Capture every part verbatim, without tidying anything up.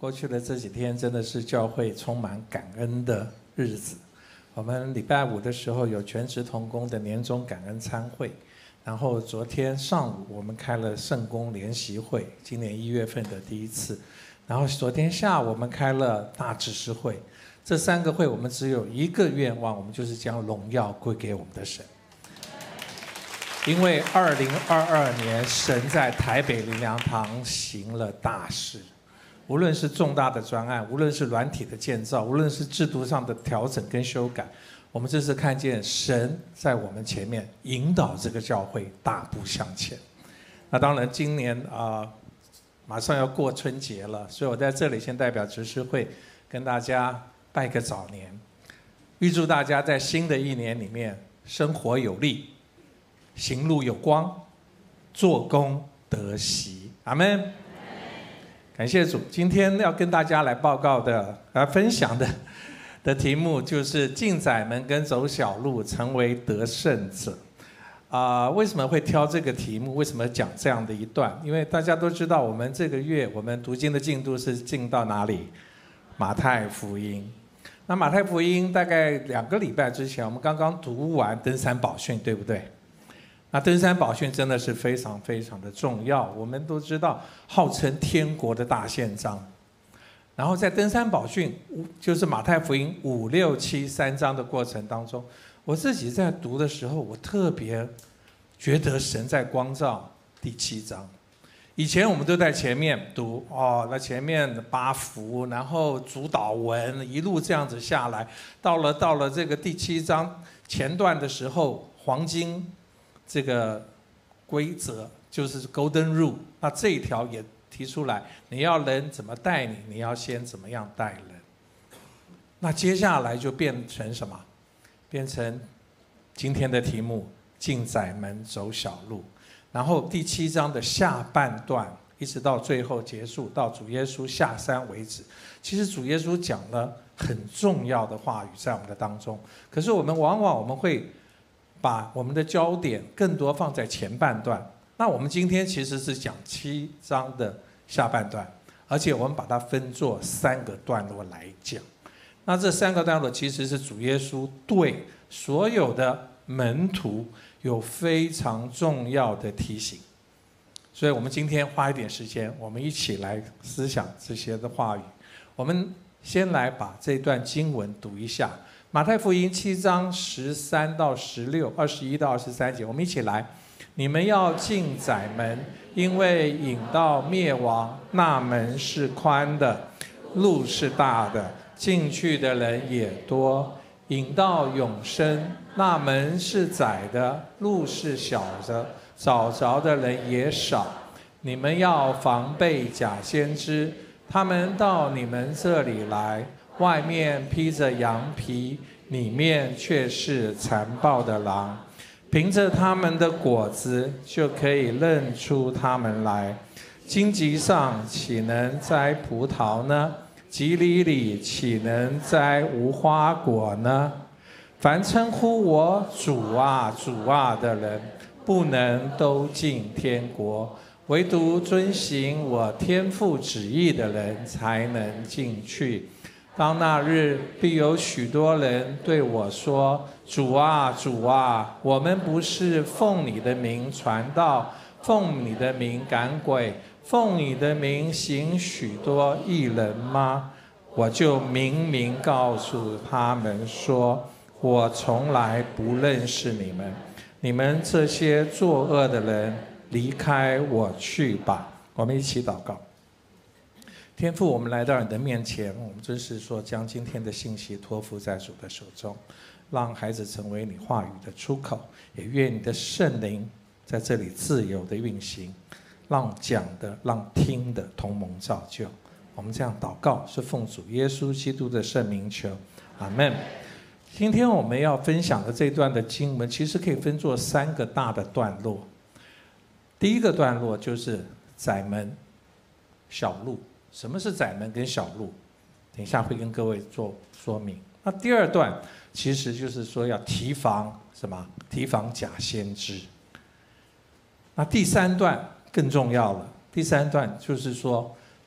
过去的这几天真的是教会充满感恩的日子。我们礼拜五的时候有全职同工的年终感恩餐会，然后昨天上午我们开了圣工联席会，今年一月份的第一次。然后昨天下午我们开了大执事会，这三个会我们只有一个愿望，我们就是将荣耀归给我们的神。因为二零二二年神在台北灵粮堂行了大事，无论是重大的专案，无论是软体的建造，无论是制度上的调整跟修改，我们这次看见神在我们前面引导这个教会大步向前。那当然今年啊、呃、马上要过春节了，所以我在这里先代表执事会跟大家拜个早年，预祝大家在新的一年里面生活有力，行路有光，做工得喜。阿们。感谢主。今天要跟大家来报告的、来分享的的题目就是进窄门跟走小路，成为得胜者。啊、呃，为什么会挑这个题目？为什么讲这样的一段？因为大家都知道，我们这个月我们读经的进度是进到哪里？马太福音。那马太福音大概两个礼拜之前，我们刚刚读完登山宝训，对不对？那登山宝训真的是非常非常的重要。我们都知道，号称天国的大宪章。然后在登山宝训，就是马太福音五六七三章的过程当中，我自己在读的时候，我特别觉得神在光照第七章。以前我们都在前面读哦，那前面八福，然后主导文一路这样子下来，到了到了这个第七章前段的时候，黄金这个规则就是 Golden Rule， 那这一条也提出来，你要人怎么带你，你要先怎么样带人。那接下来就变成什么？变成今天的题目：进窄门走小路。然后第七章的下半段，一直到最后结束，到主耶稣下山为止。其实主耶稣讲了很重要的话语在我们的当中，可是我们往往我们会把我们的焦点更多放在前半段。那我们今天其实是讲七章的下半段，而且我们把它分作三个段落来讲。那这三个段落其实是主耶稣对所有的门徒有非常重要的提醒，所以我们今天花一点时间，我们一起来思想这些的话语。我们先来把这段经文读一下，马太福音七章十三到十六、二十一到二十三节，我们一起来。你们要进窄门，因为引到灭亡，那门是宽的，路是大的，进去的人也多。引到永生，那门是窄的，路是小的，找着的人也少。你们要防备假先知，他们到你们这里来，外面披着羊皮，里面却是残暴的狼。凭着他们的果子，就可以认出他们来。荆棘上岂能摘葡萄呢？蒺藜里岂能摘无花果呢？凡称呼我主啊主啊的人，不能都进天国，唯独遵行我天父旨意的人才能进去。当那日，必有许多人对我说：主啊主啊，我们不是奉你的名传道，奉你的名赶鬼，奉你的名行许多异人吗？我就明明告诉他们说，我从来不认识你们，你们这些作恶的人，离开我去吧。我们一起祷告。天父，我们来到你的面前，我们真是说将今天的信息托付在主的手中，让孩子成为你话语的出口，也愿你的圣灵在这里自由的运行，让讲的让听的同蒙造就。我们这样祷告是奉主耶稣基督的圣名求，阿们。今天我们要分享的这段的经文其实可以分作三个大的段落。第一个段落就是窄门小路。什么是窄门跟小路？等一下会跟各位做说明。那第二段其实就是说要提防什么？提防假先知。那第三段更重要了，第三段就是说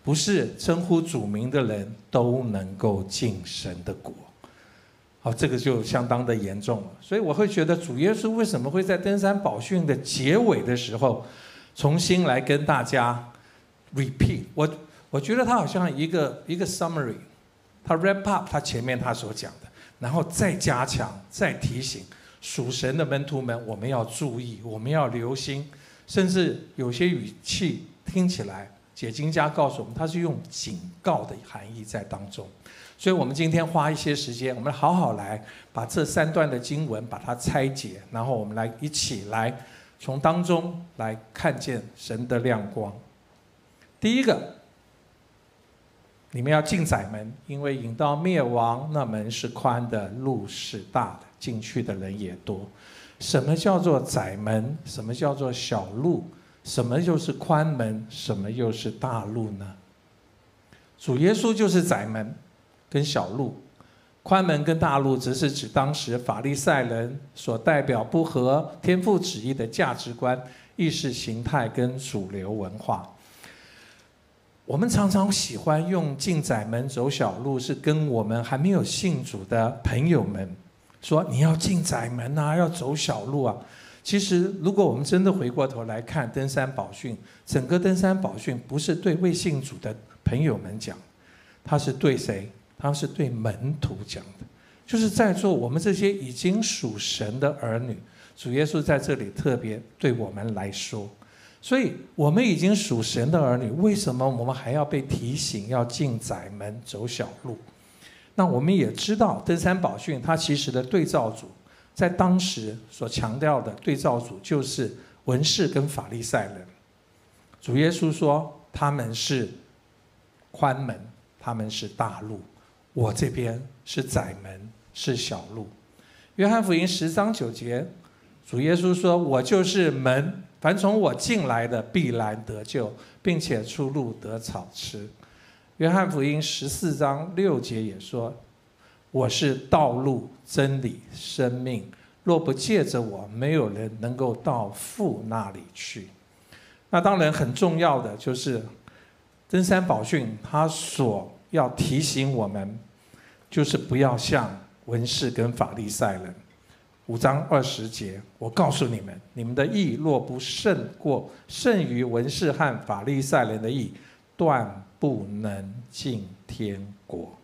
不是称呼主名的人都能够进神的国。好，这个就相当的严重了。所以我会觉得主耶稣为什么会在登山宝训的结尾的时候，重新来跟大家 repeat。我我觉得他好像一个一个 summary， 他 wrap up 他前面他所讲的，然后再加强、再提醒属神的门徒们，我们要注意，我们要留心，甚至有些语气听起来，解经家告诉我们，他是用警告的含义在当中。所以我们今天花一些时间，我们好好来把这三段的经文把它拆解，然后我们来一起来从当中来看见神的亮光。第一个，你们要进窄门，因为引到灭亡，那门是宽的，路是大的，进去的人也多。什么叫做窄门？什么叫做小路？什么又是宽门？什么又是大路呢？主耶稣就是窄门跟小路，宽门跟大路只是指当时法利赛人所代表不合天父旨意的价值观、意识形态跟主流文化。我们常常喜欢用进窄门走小路，是跟我们还没有信主的朋友们说，你要进窄门啊，要走小路啊。其实如果我们真的回过头来看登山宝训，整个登山宝训不是对未信主的朋友们讲，它是对谁？他是对门徒讲的，就是在座我们这些已经属神的儿女，主耶稣在这里特别对我们来说。所以我们已经属神的儿女，为什么我们还要被提醒要进窄门走小路？那我们也知道登山宝训它其实的对照组，在当时所强调的对照组就是文士跟法利赛人。主耶稣说他们是宽门，他们是大路，我这边是窄门，是小路。约翰福音十章九节，主耶稣说，我就是门，凡从我进来的必然得救，并且出入得草吃。约翰福音十四章六节也说，我是道路、真理、生命，若不借着我，没有人能够到父那里去。那当然很重要的就是登山宝训它所要提醒我们，就是不要像文士跟法利赛人。五章二十节，我告诉你们，你们的义若不胜过胜于文士和法利赛人的义，断不能进天国。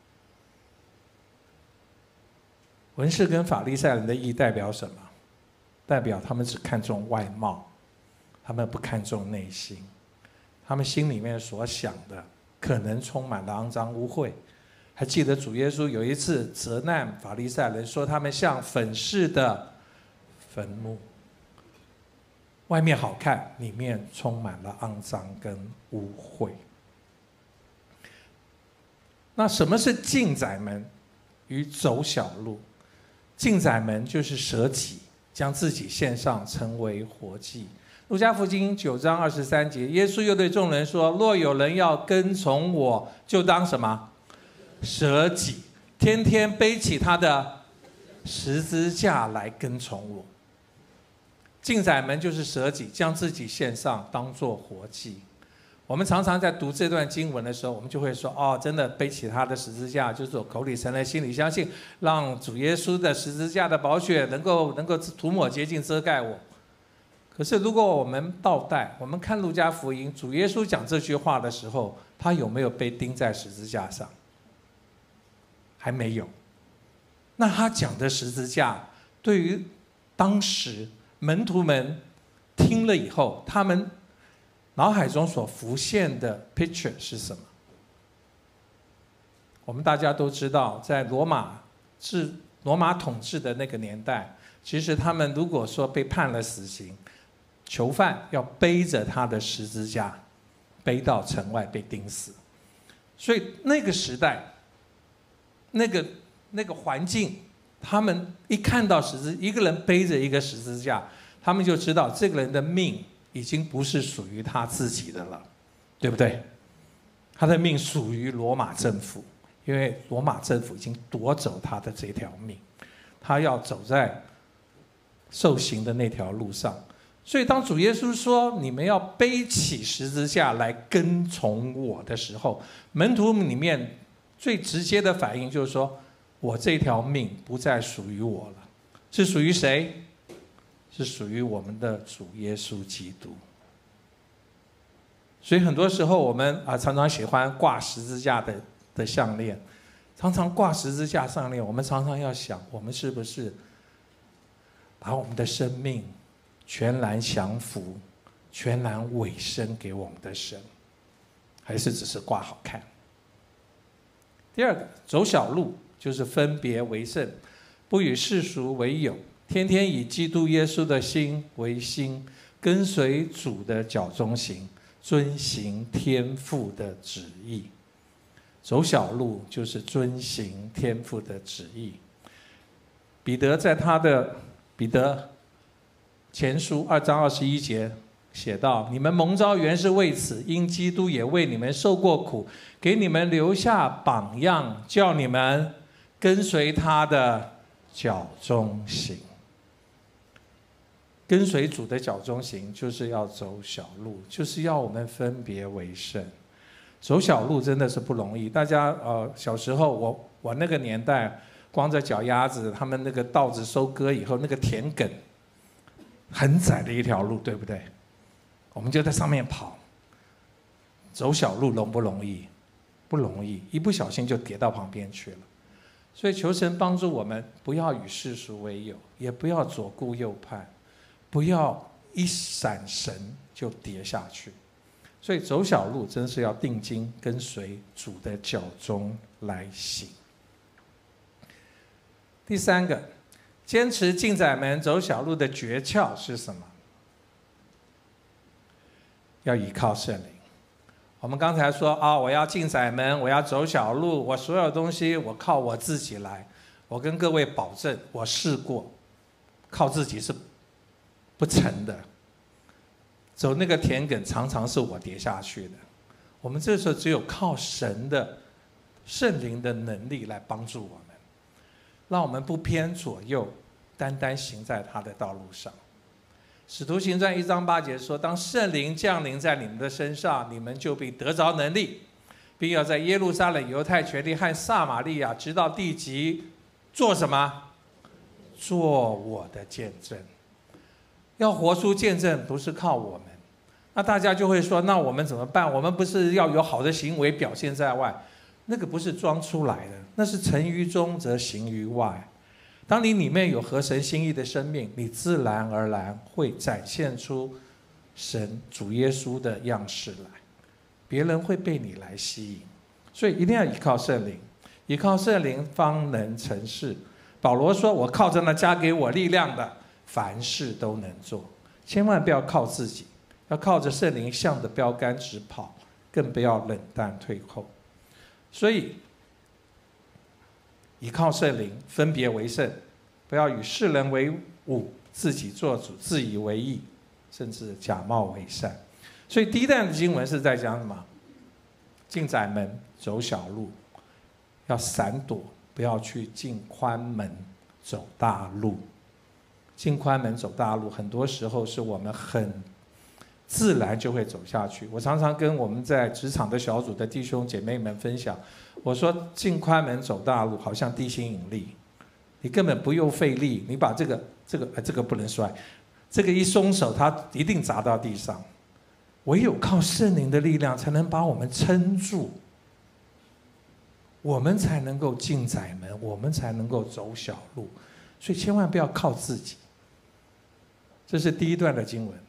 文士跟法利赛人的义代表什么？代表他们只看重外貌，他们不看重内心，他们心里面所想的可能充满了肮脏污秽。还记得主耶稣有一次责难法利赛人，说他们像粉饰的坟墓，外面好看，里面充满了肮脏跟污秽。那什么是进窄门与走小路？进窄门就是舍己，将自己献上，成为活祭。路加福音九章二十三节，耶稣又对众人说，若有人要跟从我，就当什么？舍己，天天背起他的十字架来跟从我。进窄门就是舍己，将自己献上，当作活祭。我们常常在读这段经文的时候，我们就会说，哦，真的背起他的十字架，就是我口里承认，心里相信，让主耶稣的十字架的宝血能够能够涂抹洁净遮盖我。可是如果我们倒带，我们看路加福音，主耶稣讲这句话的时候，他有没有被钉在十字架上？还没有。那他讲的十字架，对于当时门徒们听了以后，他们脑海中所浮现的 picture 是什么？我们大家都知道，在罗马治罗马统治的那个年代，其实他们如果说被判了死刑，囚犯要背着他的十字架背到城外被钉死。所以那个时代那个那个环境，他们一看到十字，一个人背着一个十字架，他们就知道这个人的命已经不是属于他自己的了，对不对？他的命属于罗马政府，因为罗马政府已经夺走他的这条命，他要走在受刑的那条路上。 所以当主耶稣说你们要背起十字架来跟从我的时候，门徒里面最直接的反应就是说，我这条命不再属于我了，是属于谁？是属于我们的主耶稣基督。所以很多时候我们啊常常喜欢挂十字架的的项链，常常挂十字架项链，我们常常要想，我们是不是把我们的生命全然降服、全然委身给我们的神，还是只是挂好看？第二个，走小路就是分别为圣，不与世俗为友，天天以基督耶稣的心为心，跟随主的脚中行，遵行天父的旨意。走小路就是遵行天父的旨意。彼得在他的彼得前书二章二十一节写道：你们蒙召原是为此，因基督也为你们受过苦，给你们留下榜样，叫你们跟随他的脚中行。跟随主的脚中行，就是要走小路，就是要我们分别为圣。走小路真的是不容易。大家呃，小时候我我那个年代，光着脚丫子，他们那个稻子收割以后，那个田埂很窄的一条路，对不对？我们就在上面跑。走小路容不容易？不容易，一不小心就跌到旁边去了。所以求神帮助我们，不要与世俗为友，也不要左顾右盼，不要一闪神就跌下去。所以走小路真是要定睛跟随主的脚中来行。第三个，坚持进窄门走小路的诀窍是什么？要依靠圣灵。我们刚才说啊，我要进窄门，我要走小路，我所有东西我靠我自己来。我跟各位保证，我试过，靠自己是不成的。走那个田埂常常是我跌下去的。我们这时候只有靠神的圣灵的能力来帮助我们，让我们不偏左右，单单行在他的道路上。使徒行传一章八节说，当圣灵降临在你们的身上，你们就必得着能力，并要在耶路撒冷、犹太全地和撒玛利亚直到地极做什么？做我的见证。要活出见证，不是靠我们。那大家就会说，那我们怎么办？我们不是要有好的行为表现在外？那个不是装出来的，那是成于中则行于外。当你里面有合神心意的生命，你自然而然会展现出神主耶稣的样式来，别人会被你来吸引。所以一定要依靠圣灵，依靠圣灵方能成事。保罗说，我靠着那加给我力量的，凡事都能做。千万不要靠自己，要靠着圣灵向着标杆直跑，更不要冷淡退后。所以依靠圣灵，分别为圣，不要与世人为伍，自己做主，自以为义，甚至假冒为善。所以第一段的经文是在讲什么？进窄门，走小路，要闪躲，不要去进宽门，走大路。进宽门走大路，很多时候是我们很自然就会走下去。我常常跟我们在职场的小组的弟兄姐妹们分享，我说进宽门走大路好像地心引力，你根本不用费力，你把这个这个、呃、这个不能摔，这个一松手它一定砸到地上。唯有靠圣灵的力量才能把我们撑住，我们才能够进窄门，我们才能够走小路。所以千万不要靠自己。这是第一段的经文。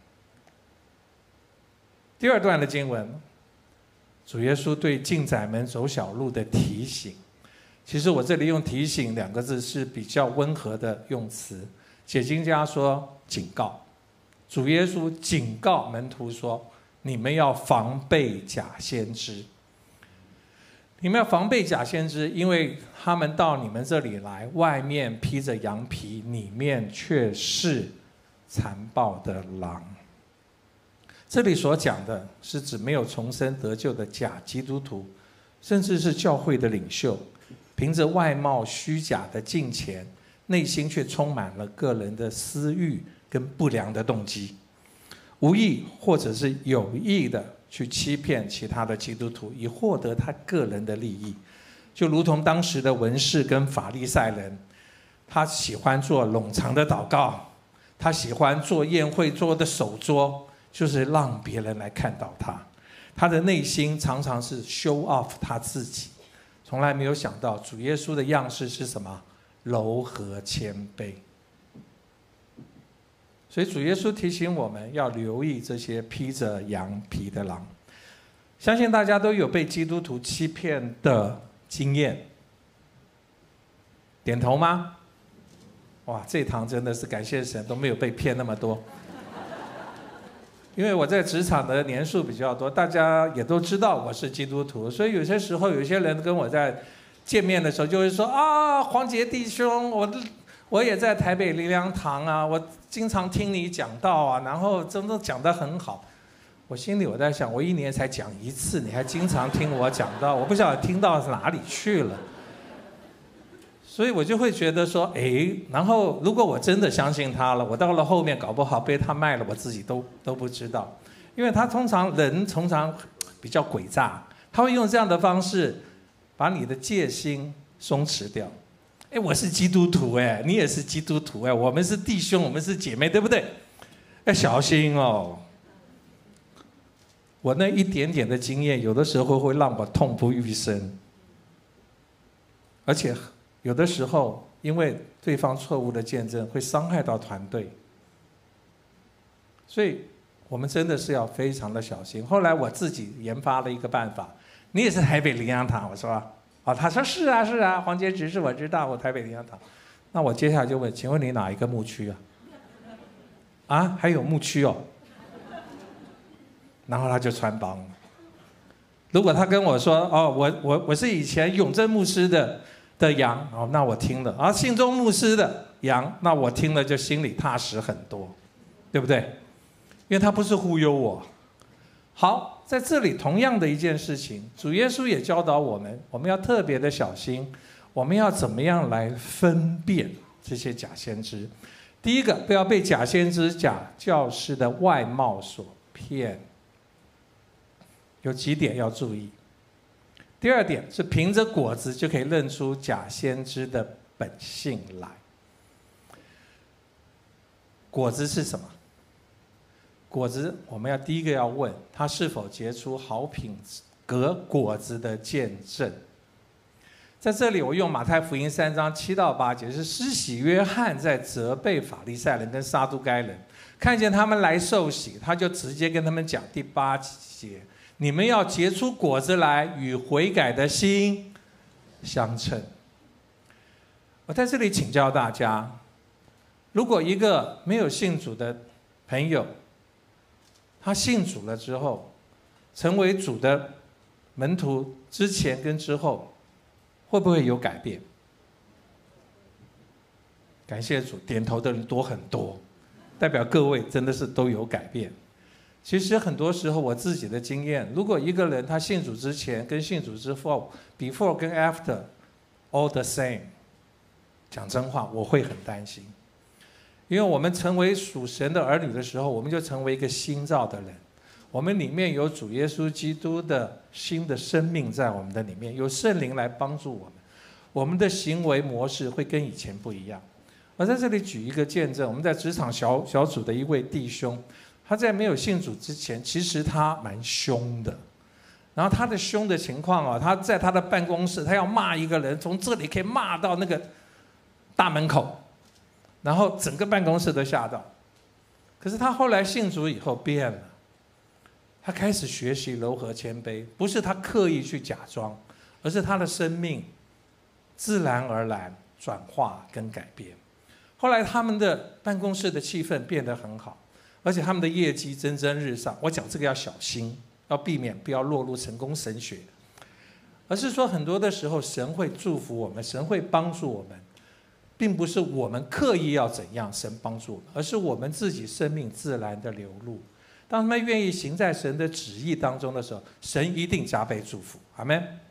第二段的经文，主耶稣对进窄门走小路的提醒。其实我这里用提醒两个字是比较温和的用词，解经家说警告。主耶稣警告门徒说，你们要防备假先知。你们要防备假先知，因为他们到你们这里来，外面披着羊皮，里面却是残暴的狼。这里所讲的是指没有重生得救的假基督徒，甚至是教会的领袖，凭着外貌虚假的敬虔，内心却充满了个人的私欲跟不良的动机。 无意或者是有意的去欺骗其他的基督徒，以获得他个人的利益。就如同当时的文士跟法利赛人，他喜欢做冗长的祷告，他喜欢做宴会桌的手桌，就是让别人来看到他。他的内心常常是 show off 他自己，从来没有想到主耶稣的样式是什么？柔和谦卑。所以主耶稣提醒我们要留意这些披着羊皮的狼。相信大家都有被基督徒欺骗的经验，点头吗？哇，这堂真的是感谢神，都没有被骗那么多。因为我在职场的年数比较多，大家也都知道我是基督徒，所以有些时候有些人跟我在见面的时候就会说啊，黄杰弟兄，我我也在台北灵粮堂啊，我经常听你讲道啊，然后真的讲得很好。我心里我在想，我一年才讲一次，你还经常听我讲道，我不晓得听到哪里去了。所以我就会觉得说，哎，然后如果我真的相信他了，我到了后面搞不好被他卖了，我自己都都不知道。因为他通常人通常比较诡诈，他会用这样的方式把你的戒心松弛掉。哎，我是基督徒，哎，你也是基督徒，哎，我们是弟兄，我们是姐妹，对不对？要小心哦。我那一点点的经验，有的时候会让我痛不欲生，而且有的时候因为对方错误的见证，会伤害到团队，所以我们真的是要非常的小心。后来我自己研发了一个办法，你也是台北灵粮堂，我说。哦，他说是啊是啊，黄杰执事我知道，我台北灵粮堂。那我接下来就问，请问你哪一个牧区啊？啊，还有牧区哦。然后他就穿帮了。如果他跟我说，哦，我我我是以前永贞牧师的的羊，哦，那我听了；啊，信中牧师的羊，那我听了就心里踏实很多，对不对？因为他不是忽悠我。好，在这里同样的一件事情，主耶稣也教导我们，我们要特别的小心，我们要怎么样来分辨这些假先知。第一个，不要被假先知、假教师的外貌所骗，有几点要注意。第二点是凭着果子就可以认出假先知的本性来。果子是什么？果子，我们要第一个要问他是否结出好品格果子的见证。在这里，我用马太福音三章七到八节，是施洗约翰在责备法利赛人跟撒都该人，看见他们来受洗，他就直接跟他们讲第八节：你们要结出果子来，与悔改的心相称。我在这里请教大家，如果一个没有信主的朋友，他信主了之后，成为主的门徒之前跟之后，会不会有改变？感谢主，点头的人多很多，代表各位真的是都有改变。其实很多时候我自己的经验，如果一个人他信主之前跟信主之后 ，before 跟 after all the same， 讲真话，我会很担心。因为我们成为属神的儿女的时候，我们就成为一个新造的人，我们里面有主耶稣基督的新的生命在我们的里面，有圣灵来帮助我们，我们的行为模式会跟以前不一样。而在这里举一个见证，我们在职场小小组的一位弟兄，他在没有信主之前，其实他蛮凶的，然后他的凶的情况啊，他在他的办公室，他要骂一个人，从这里可以骂到那个大门口。然后整个办公室都吓到，可是他后来信主以后变了，他开始学习柔和谦卑，不是他刻意去假装，而是他的生命自然而然转化跟改变。后来他们的办公室的气氛变得很好，而且他们的业绩蒸蒸日上。我讲这个要小心，要避免不要落入成功神学，而是说很多的时候神会祝福我们，神会帮助我们，并不是我们刻意要怎样，神帮助我们，而是我们自己生命自然的流露。当他们愿意行在神的旨意当中的时候，神一定加倍祝福。阿们。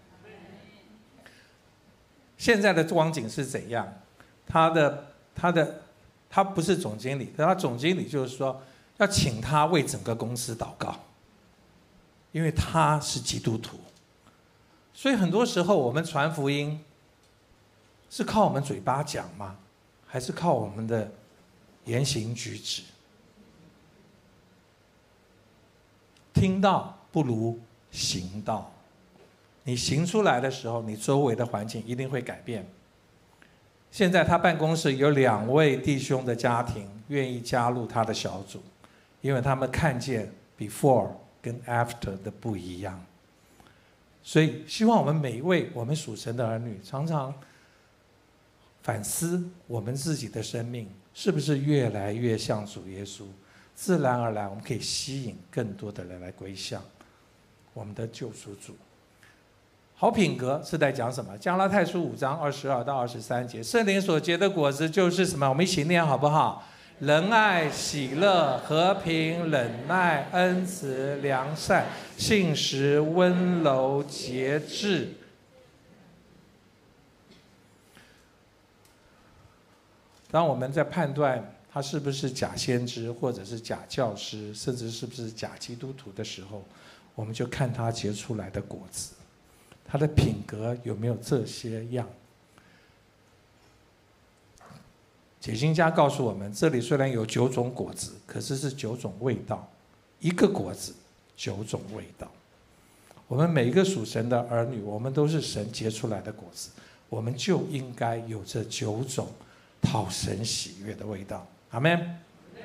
现在的光景是怎样？他的他的他不是总经理，但他总经理就是说， 要请他为整个公司祷告，因为他是基督徒。所以很多时候我们传福音是靠我们嘴巴讲吗？还是靠我们的言行举止？听到不如行道。你行出来的时候，你周围的环境一定会改变。现在他办公室有两位弟兄的家庭愿意加入他的小组，因为他们看见 before 跟 after 的不一样。所以希望我们每一位我们属神的儿女，常常反思我们自己的生命是不是越来越像主耶稣，自然而然我们可以吸引更多的人来归向我们的救赎主。好品格是在讲什么？加拉太书五章二十二到二十三节，圣灵所结的果子就是什么？我们一起念好不好？仁爱、喜乐、和平、忍耐、恩慈、良善、信实、温柔、节制。当我们在判断他是不是假先知，或者是假教师，甚至是不是假基督徒的时候，我们就看他结出来的果子，他的品格有没有这些样。解经家告诉我们，这里虽然有九种果子，可是是九种味道，一个果子九种味道。我们每一个属神的儿女，我们都是神结出来的果子，我们就应该有这九种讨神喜悦的味道。阿们。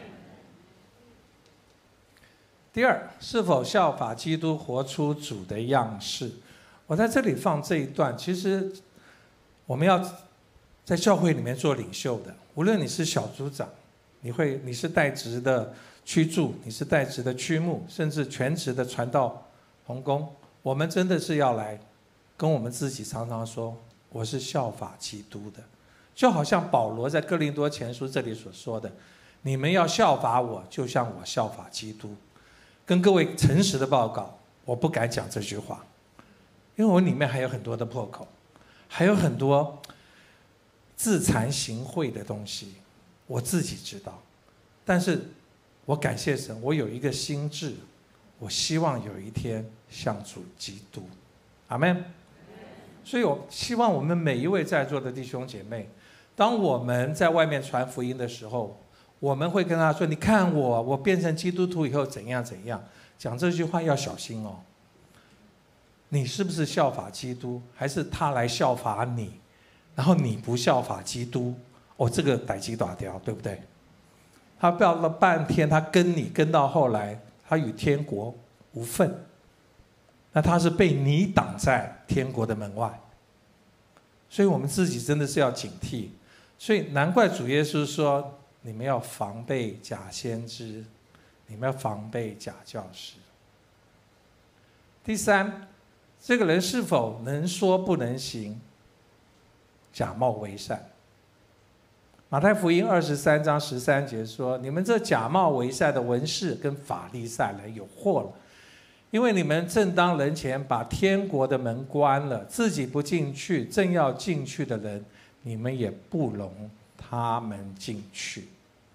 第二，是否效法基督，活出主的样式？我在这里放这一段，其实我们要在教会里面做领袖的，无论你是小组长，你会你是带职的区助，你是带职的区牧，甚至全职的传道同工，我们真的是要来跟我们自己常常说，我是效法基督的。就好像保罗在哥林多前书这里所说的，你们要效法我，就像我效法基督。跟各位诚实的报告，我不敢讲这句话，因为我里面还有很多的破口，还有很多自惭形秽的东西，我自己知道。但是我感谢神，我有一个心志，我希望有一天像主基督。阿们。所以我希望我们每一位在座的弟兄姐妹，当我们在外面传福音的时候，我们会跟他说，你看我我变成基督徒以后怎样怎样。讲这句话要小心哦，你是不是效法基督，还是他来效法你，然后你不效法基督，哦，这个逮鸡打掉，对不对？他标了半天，他跟你跟到后来，他与天国无份，那他是被你挡在天国的门外。所以我们自己真的是要警惕。所以难怪主耶稣说，你们要防备假先知，你们要防备假教师。第三，这个人是否能说不能行，假冒为善。马太福音二十三章十三节说，你们这假冒为善的文士跟法利赛人有祸了，因为你们正当人前把天国的门关了，自己不进去，正要进去的人，你们也不容他们进去。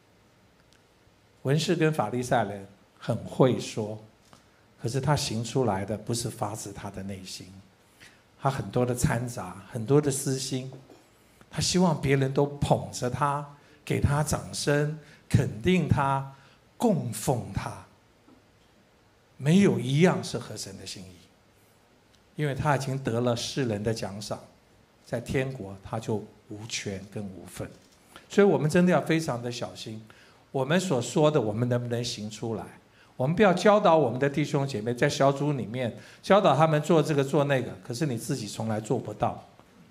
文士跟法利赛人很会说，可是他行出来的不是发自他的内心，他很多的掺杂，很多的私心，他希望别人都捧着他，给他掌声，肯定他，供奉他，没有一样是合神的心意，因为他已经得了世人的奖赏，在天国他就无权跟无份。所以我们真的要非常的小心，我们所说的我们能不能行出来。我们不要教导我们的弟兄姐妹在小组里面教导他们做这个做那个，可是你自己从来做不到。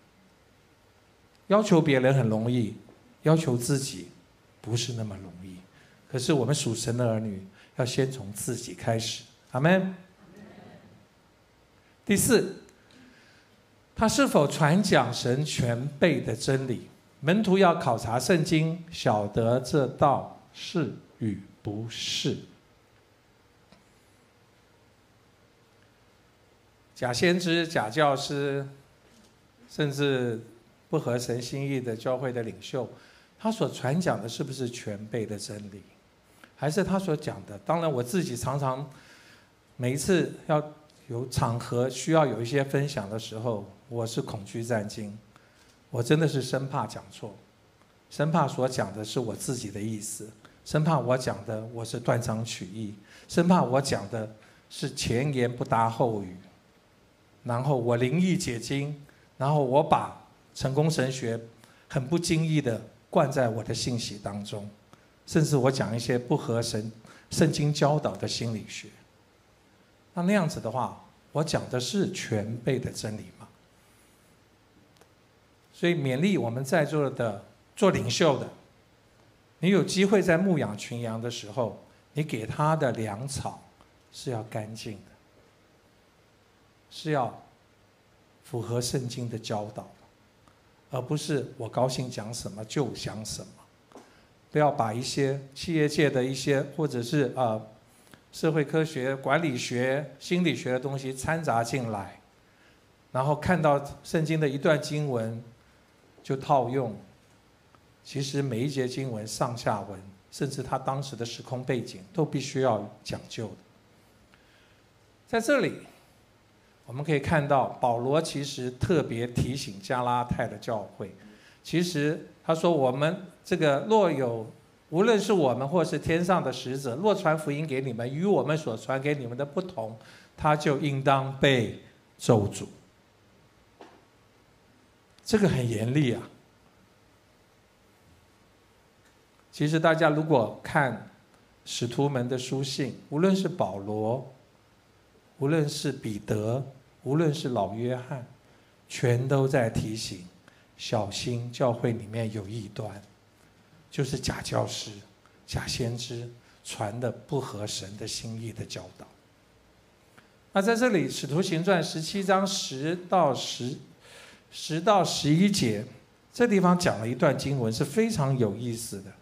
要求别人很容易，要求自己不是那么容易。可是我们属神的儿女要先从自己开始。阿们。第四，他是否传讲神全备的真理？门徒要考察圣经，晓得这道是与不是。假先知、假教师，甚至不合神心意的教会的领袖，他所传讲的是不是全备的真理？ 还是他所讲的？当然，我自己常常每一次要有场合需要有一些分享的时候，我是恐惧战惊，我真的是生怕讲错，生怕所讲的是我自己的意思，生怕我讲的我是断章取义，生怕我讲的是前言不搭后语，然后我灵意解经，然后我把成功神学很不经意的灌在我的信息当中，甚至我讲一些不合神圣经教导的心理学。那那样子的话，我讲的是全备的真理吗？所以勉励我们在座的做领袖的，你有机会在牧养群羊的时候，你给他的粮草是要干净的，是要符合圣经的教导，而不是我高兴讲什么就讲什么。不要把一些企业界的一些或者是呃社会科学、管理学、心理学的东西掺杂进来，然后看到圣经的一段经文就套用。其实每一节经文上下文，甚至它当时的时空背景，都必须要讲究的。在这里，我们可以看到保罗其实特别提醒加拉太的教会，其实他说我们这个若有，无论是我们或是天上的使者，若传福音给你们，与我们所传给你们的不同，他就应当被咒诅。这个很严厉啊。其实大家如果看使徒们的书信，无论是保罗，无论是彼得，无论是老约翰，全都在提醒小心教会里面有异端，就是假教师、假先知传的不合神的心意的教导。那在这里，《使徒行传》十七章十到十十到十一节，这地方讲了一段经文，是非常有意思的。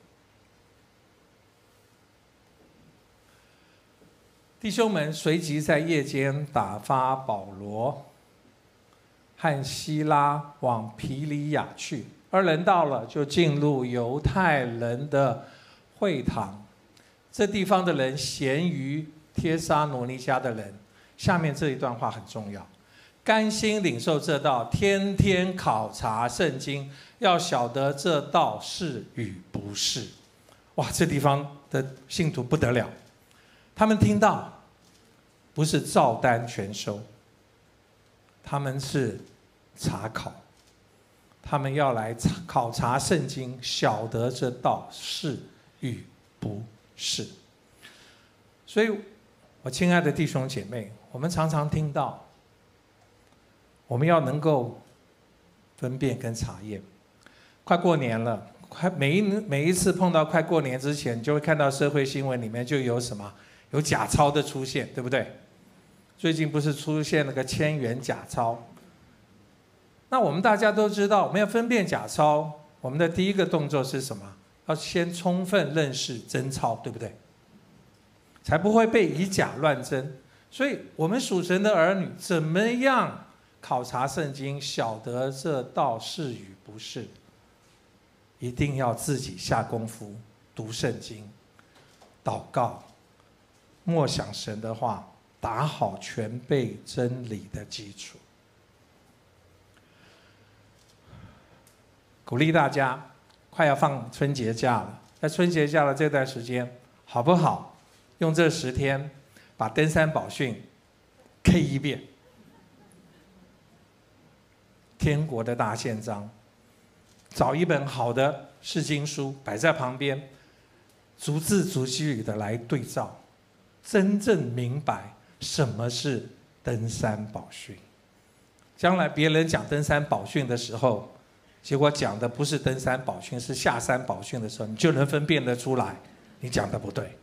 弟兄们随即在夜间打发保罗和希拉往皮里亚去，二人到了，就进入犹太人的会堂。这地方的人咸于帖撒罗尼迦的人。下面这一段话很重要，甘心领受这道，天天考察圣经，要晓得这道是与不是。哇，这地方的信徒不得了，他们听到不是照单全收，他们是查考，他们要来考察圣经，晓得这道是与不是。所以我亲爱的弟兄姐妹，我们常常听到我们要能够分辨跟查验。快过年了，快每一每一次碰到快过年之前，就会看到社会新闻里面就有什么有假钞的出现，对不对？最近不是出现了个千元假钞？那我们大家都知道，我们要分辨假钞，我们的第一个动作是什么？要先充分认识真钞，对不对？才不会被以假乱真。所以我们属神的儿女，怎么样考察圣经，晓得这道是与不是？一定要自己下功夫读圣经、祷告、默想神的话，打好全备真理的基础。鼓励大家，快要放春节假了，在春节假的这段时间，好不好用这十天把登山宝训 K 一遍，天国的大宪章，找一本好的释经书摆在旁边，逐字逐句的来对照，真正明白什么是登山宝训。将来别人讲登山宝训的时候，结果讲的不是登山宝训，是下山宝训的时候，你就能分辨得出来，你讲的不对。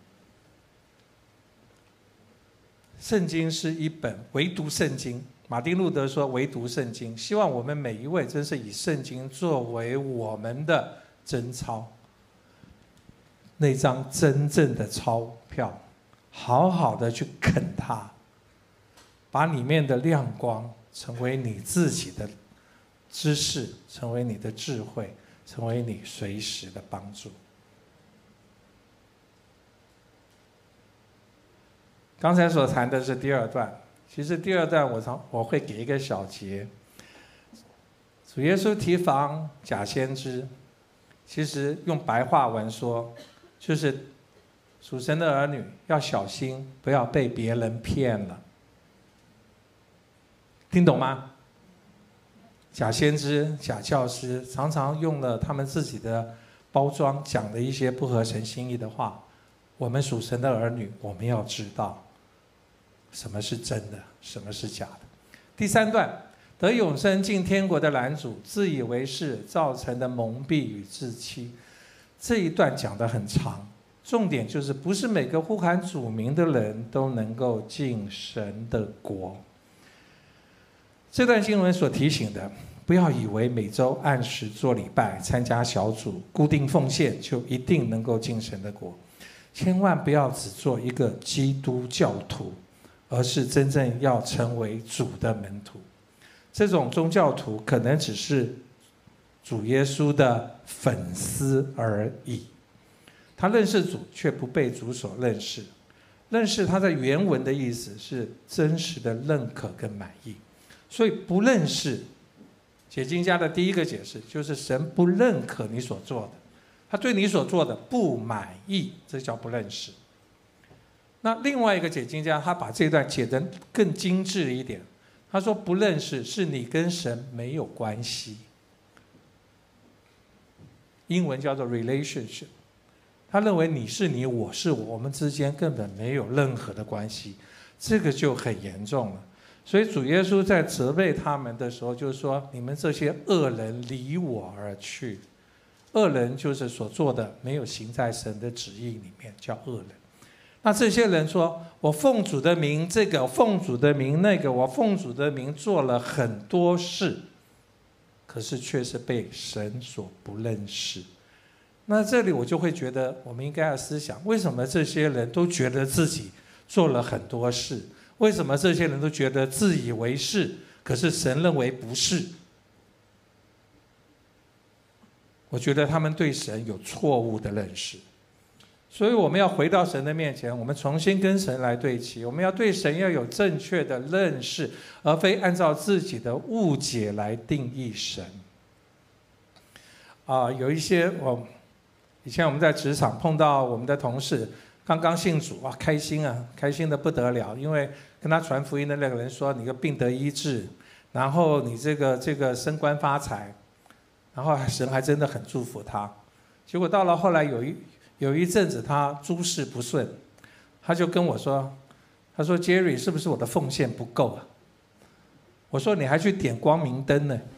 圣经是一本唯独圣经，马丁路德说唯独圣经，希望我们每一位真是以圣经作为我们的真钞，那张真正的钞票，好好的去啃它，把里面的亮光成为你自己的知识，成为你的智慧，成为你随时的帮助。 刚才所谈的是第二段，其实第二段我常我会给一个小节。主耶稣提防假先知，其实用白话文说，就是属神的儿女要小心，不要被别人骗了。听懂吗？假先知、假教师常常用了他们自己的包装，讲了一些不合神心意的话。我们属神的儿女，我们要知道什么是真的，什么是假的。第三段，得永生进天国的拦阻，自以为是造成的蒙蔽与自欺。这一段讲得很长，重点就是不是每个呼喊主名的人都能够进神的国。这段经文所提醒的，不要以为每周按时做礼拜、参加小组、固定奉献就一定能够进神的国。千万不要只做一个基督教徒，而是真正要成为主的门徒。这种宗教徒可能只是主耶稣的粉丝而已，他认识主却不被主所认识。认识他的原文的意思是真实的认可跟满意。所以不认识，解经家的第一个解释就是神不认可你所做的，他对你所做的不满意，这叫不认识。那另外一个解经家他把这段解得更精致一点，他说不认识是你跟神没有关系，英文叫做 relationship， 他认为你是你，我是我，我们之间根本没有任何的关系，这个就很严重了。所以主耶稣在责备他们的时候就是说，你们这些恶人离我而去。恶人就是所做的没有行在神的旨意里面，叫恶人。那这些人说，我奉主的名这个，我奉主的名那个，我奉主的名做了很多事，可是却是被神所不认识。那这里我就会觉得，我们应该要思想，为什么这些人都觉得自己做了很多事？为什么这些人都觉得自以为是，可是神认为不是？我觉得他们对神有错误的认识。所以我们要回到神的面前，我们重新跟神来对齐，我们要对神要有正确的认识，而非按照自己的误解来定义神。啊、呃，有一些我以前我们在职场碰到我们的同事刚刚信主，哇，开心啊，开心的不得了，因为跟他传福音的那个人说你的病得医治，然后你这个这个升官发财，然后神还真的很祝福他。结果到了后来有一有一阵子他诸事不顺，他就跟我说，他说 Jerry 是不是我的奉献不够啊？我说你还去点光明灯呢。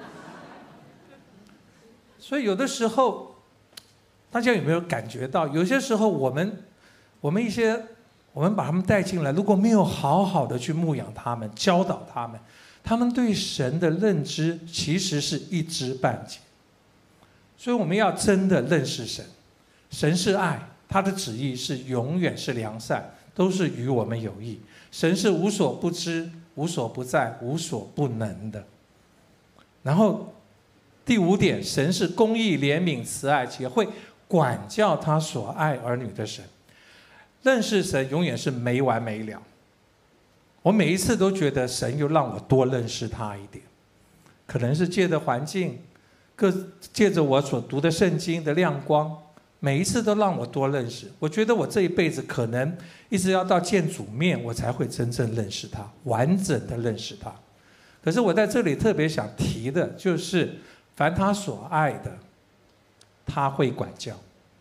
所以有的时候大家有没有感觉到，有些时候我们我们一些我们把他们带进来，如果没有好好的去牧养他们，教导他们，他们对神的认知其实是一知半解。所以我们要真的认识神，神是爱，他的旨意是永远是良善，都是与我们有益。神是无所不知、无所不在、无所不能的。然后第五点，神是公义、怜悯、慈爱，且会管教他所爱儿女的神。认识神永远是没完没了。我每一次都觉得神又让我多认识他一点，可能是借着环境，各借着我所读的圣经的亮光，每一次都让我多认识。我觉得我这一辈子可能一直要到见主面，我才会真正认识他，完整的认识他。可是我在这里特别想提的就是，凡他所爱的，他会管教。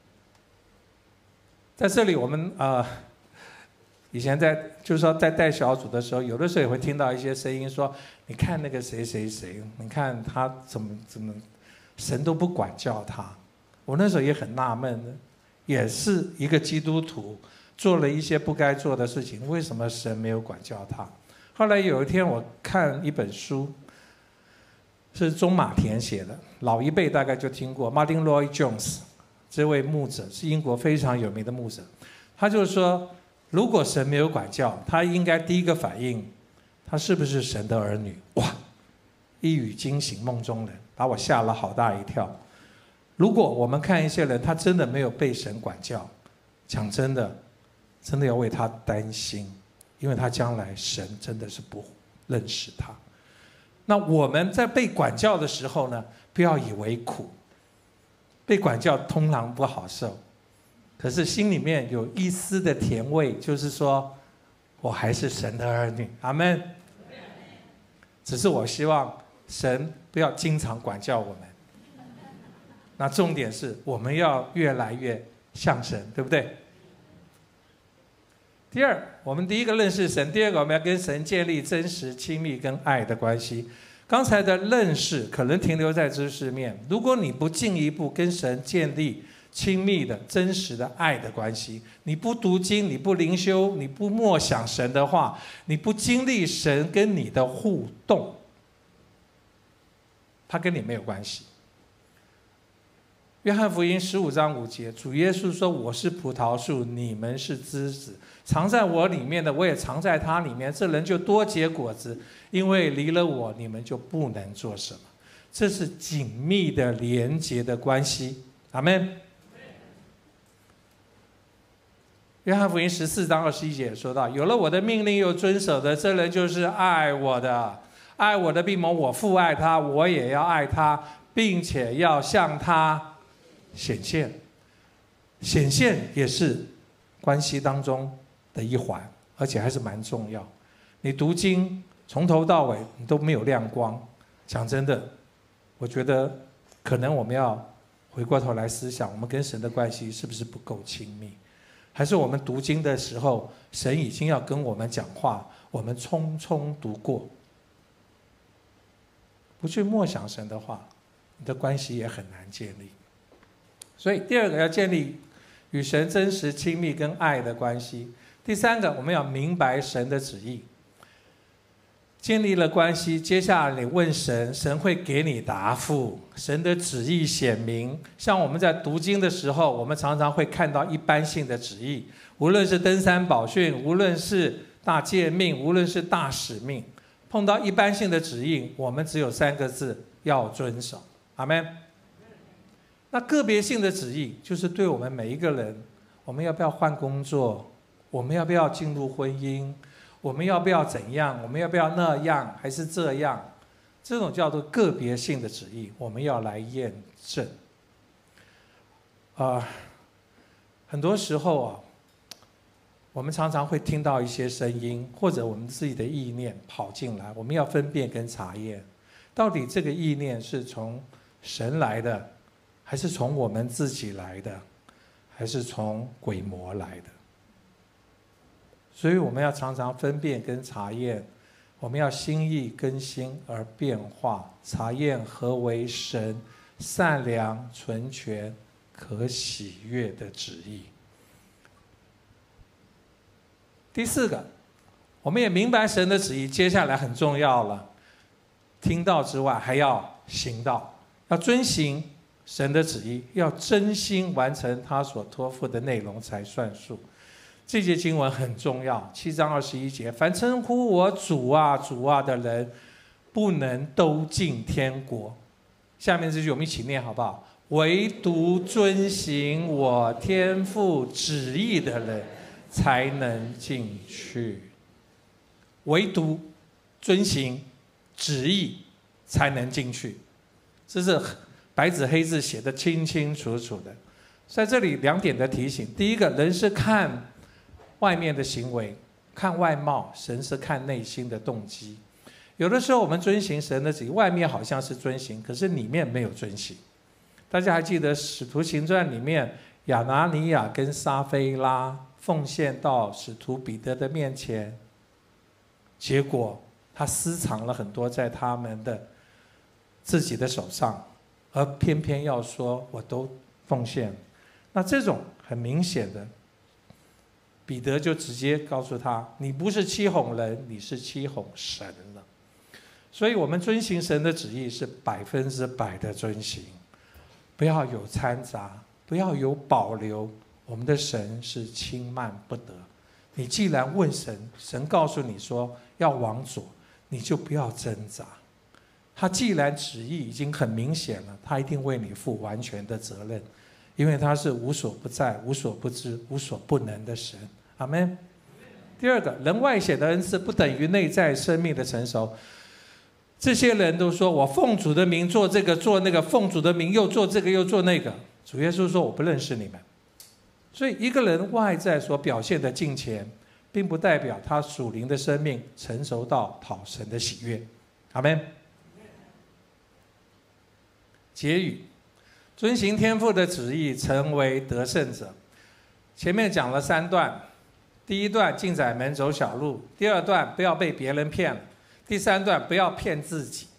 在这里我们呃，以前在就是说在带小组的时候，有的时候也会听到一些声音说，你看那个谁谁谁，你看他怎么怎么，神都不管教他。我那时候也很纳闷的，也是一个基督徒，做了一些不该做的事情，为什么神没有管教他？后来有一天我看一本书，是中马田写的，老一辈大概就听过 Martin Lloyd Jones 这位牧者，是英国非常有名的牧者。他就说，如果神没有管教，他应该第一个反应，他是不是神的儿女？哇，一语惊醒梦中人，把我吓了好大一跳。如果我们看一些人，他真的没有被神管教，讲真的， 真的要为他担心，因为他将来神真的是不认识他。那我们在被管教的时候呢，不要以为苦，被管教通常不好受，可是心里面有一丝的甜味，就是说我还是神的儿女，阿们。只是我希望神不要经常管教我们，那重点是我们要越来越像神，对不对？第二，我们第一个认识神，第二个我们要跟神建立真实、亲密跟爱的关系。刚才的认识可能停留在知识面，如果你不进一步跟神建立亲密的、真实的爱的关系，你不读经，你不灵修，你不默想神的话，你不经历神跟你的互动，他跟你没有关系。约翰福音十五章五节，主耶稣说：“我是葡萄树，你们是枝子，藏在我里面的，我也藏在他里面。这人就多结果子，因为离了我，你们就不能做什么。”这是紧密的连结的关系。阿们。约翰福音十四章二十一节说到：“有了我的命令又遵守的，这人就是爱我的。爱我的必蒙我父爱他，我也要爱他，并且要向他显现。”显现也是关系当中的一环，而且还是蛮重要。你读经从头到尾你都没有亮光，讲真的，我觉得可能我们要回过头来思想，我们跟神的关系是不是不够亲密？还是我们读经的时候，神已经要跟我们讲话，我们匆匆读过，不去默想神的话，你的关系也很难建立。所以第二个要建立与神真实、亲密跟爱的关系。第三个，我们要明白神的旨意。建立了关系，接下来你问神，神会给你答复。神的旨意显明，像我们在读经的时候，我们常常会看到一般性的旨意，无论是登山宝训，无论是大诫命，无论是大使命，碰到一般性的旨意，我们只有三个字：要遵守。阿们。那个别性的旨意，就是对我们每一个人，我们要不要换工作？我们要不要进入婚姻？我们要不要怎样？我们要不要那样？还是这样？这种叫做个别性的旨意，我们要来验证。啊、呃，很多时候啊，我们常常会听到一些声音，或者我们自己的意念跑进来，我们要分辨跟查验，到底这个意念是从神来的，还是从我们自己来的，还是从鬼魔来的？所以我们要常常分辨跟查验，我们要心意更新而变化，查验何为神善良、纯全、可喜悦的旨意。第四个，我们也明白神的旨意，接下来很重要了，听到之外还要行道，要遵行神的旨意，要真心完成他所托付的内容才算数。这节经文很重要，七章二十一节，凡称呼我主啊主啊的人，不能都进天国。下面这句我们一起念好不好？唯独遵行我天父旨意的人，才能进去。唯独遵行旨意才能进去，这是白纸黑字写得清清楚楚的。在这里两点的提醒：第一个，人是看外面的行为，看外貌；神是看内心的动机。有的时候我们遵行神的旨意，外面好像是遵行，可是里面没有遵行。大家还记得《使徒行传》里面，亚拿尼亚跟撒非拉奉献到使徒彼得的面前，结果他私藏了很多在他们的自己的手上，而偏偏要说我都奉献。那这种很明显的，彼得就直接告诉他：你不是欺哄人，你是欺哄神了。所以我们遵行神的旨意是百分之百的遵行，不要有掺杂，不要有保留。我们的神是轻慢不得。你既然问神，神告诉你说要往左，你就不要挣扎。他既然旨意已经很明显了，他一定为你负完全的责任，因为他是无所不在、无所不知、无所不能的神。 阿们。第二个，人外显的恩赐不等于内在生命的成熟。这些人都说我奉主的名做这个做那个，奉主的名又做这个又做那个。主耶稣说我不认识你们。所以一个人外在所表现的敬虔，并不代表他属灵的生命成熟到讨神的喜悦。阿们。结语，遵行天父的旨意，成为得胜者。前面讲了三段，第一段进窄门走小路，第二段不要被别人骗了，第三段不要骗自己，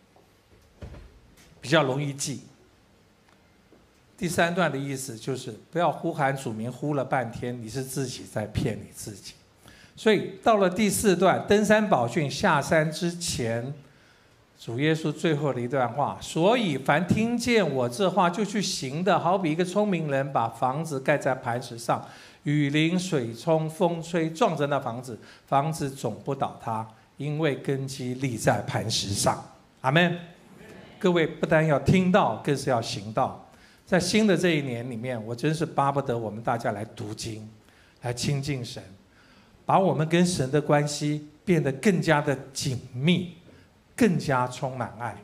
比较容易记。第三段的意思就是不要呼喊主名呼了半天，你是自己在骗你自己。所以到了第四段登山宝训下山之前，主耶稣最后的一段话，所以凡听见我这话就去行的，好比一个聪明人把房子盖在磐石上，雨淋水冲风吹，撞着那房子，房子总不倒塌，因为根基立在磐石上。阿们。各位不但要听到，更是要行道。在新的这一年里面，我真是巴不得我们大家来读经，来亲近神，把我们跟神的关系变得更加的紧密，更加充满爱。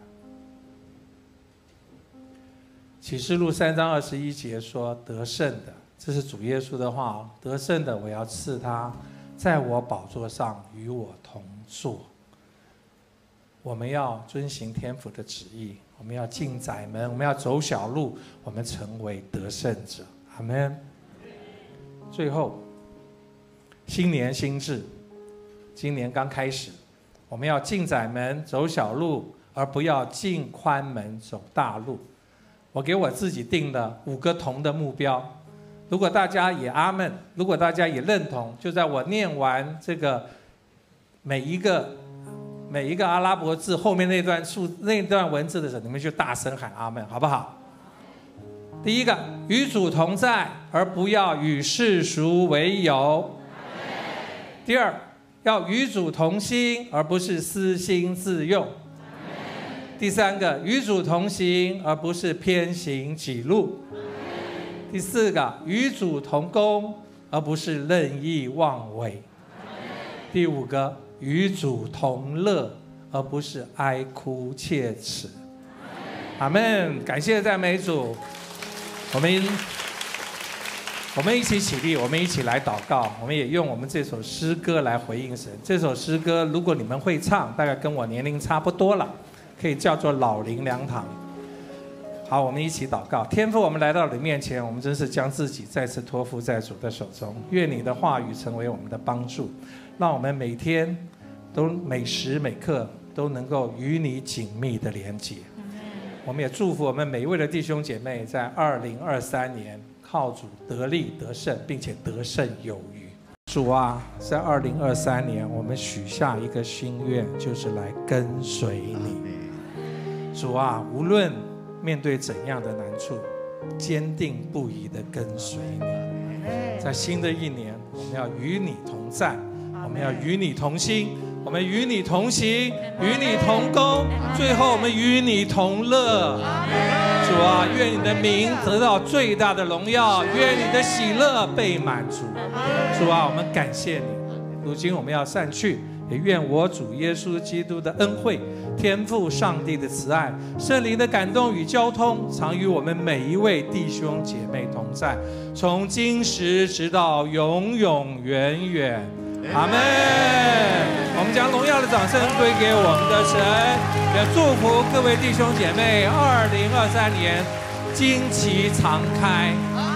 启示录三章二十一节说：“得胜的，这是主耶稣的话哦，得胜的，我要赐他，在我宝座上与我同坐。”我们要遵行天父的旨意，我们要进窄门，我们要走小路，我们成为得胜者。阿们。最后，新年新志，今年刚开始，我们要进窄门走小路，而不要进宽门走大路。我给我自己定了五个同的目标，如果大家也阿们，如果大家也认同，就在我念完这个每一个每一个阿拉伯字后面那段数那段文字的时候，你们就大声喊阿们，好不好？第一个，与主同在，而不要与世俗为友。第二，要与主同心，而不是私心自用。第三个，与主同行，而不是偏行己路。第四个，与主同工，而不是任意妄为。第五个，与主同乐，而不是哀哭切齿。阿们。感谢赞美主。我们我们一起起立，我们一起来祷告。我们也用我们这首诗歌来回应神。这首诗歌，如果你们会唱，大概跟我年龄差不多了，可以叫做《老灵粮堂》。好，我们一起祷告。天父，我们来到你面前，我们真是将自己再次托付在主的手中。愿你的话语成为我们的帮助，让我们每天都每时每刻都能够与你紧密的连结。我们也祝福我们每一位的弟兄姐妹，在二零二三年靠主得力得胜，并且得胜有余。主啊，在二零二三年，我们许下一个心愿，就是来跟随你。主啊，无论面对怎样的难处，坚定不移地跟随你。在新的一年，我们要与你同在，我们要与你同心，我们与你同行，与你同工，最后我们与你同乐。主啊，愿你的名得到最大的荣耀，愿你的喜乐被满足。主啊，我们感谢你。如今我们要散去，也愿我主耶稣基督的恩惠、天父上帝的慈爱、圣灵的感动与交通，常与我们每一位弟兄姐妹同在，从今时直到永永远远。阿们。我们将荣耀的掌声归给我们的神，也祝福各位弟兄姐妹，二零二三年旌旗常开。